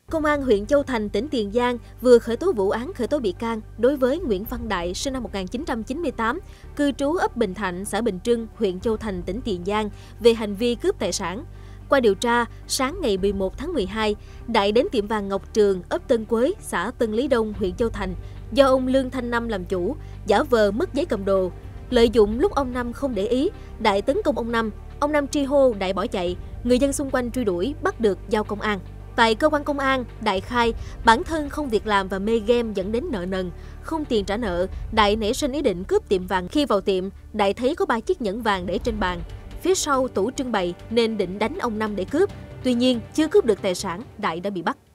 Công an huyện Châu Thành, tỉnh Tiền Giang vừa khởi tố vụ án khởi tố bị can đối với Nguyễn Văn Đại, sinh năm 1998, cư trú ấp Bình Thạnh, xã Bình Trưng, huyện Châu Thành, tỉnh Tiền Giang về hành vi cướp tài sản. Qua điều tra, sáng ngày 11 tháng 12, Đại đến tiệm vàng Ngọc Trường, ấp Tân Quế, xã Tân Lý Đông, huyện Châu Thành, do ông Lương Thanh Năm làm chủ, giả vờ mất giấy cầm đồ. Lợi dụng lúc ông Năm không để ý, Đại tấn công ông Năm tri hô, Đại bỏ chạy. Người dân xung quanh truy đuổi, bắt được giao công an. Tại cơ quan công an, Đại khai bản thân không việc làm và mê game dẫn đến nợ nần, không tiền trả nợ. Đại nảy sinh ý định cướp tiệm vàng. Khi vào tiệm, Đại thấy có 3 chiếc nhẫn vàng để trên bàn, phía sau tủ trưng bày nên định đánh ông Năm để cướp. Tuy nhiên, chưa cướp được tài sản, Đại đã bị bắt.